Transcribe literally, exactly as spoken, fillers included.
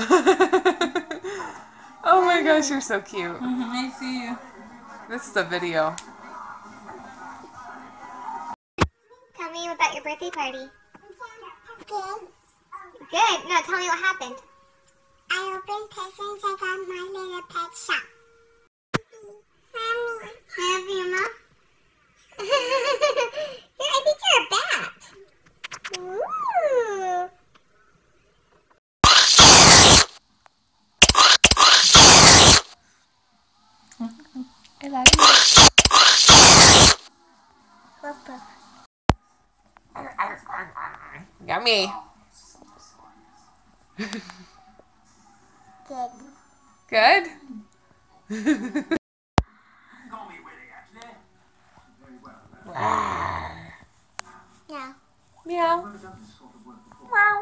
Oh my gosh, you're so cute. Mm-hmm, I see you. This is a video. Tell me about your birthday party. Good. Good. No, tell me what happened. I opened presents. I got my little pet shop. Mommy. Can I have your mom? I think you're a bat. Ooh. I love you. Papa. Yummy. Good. Good? Yeah. Meow. Wow.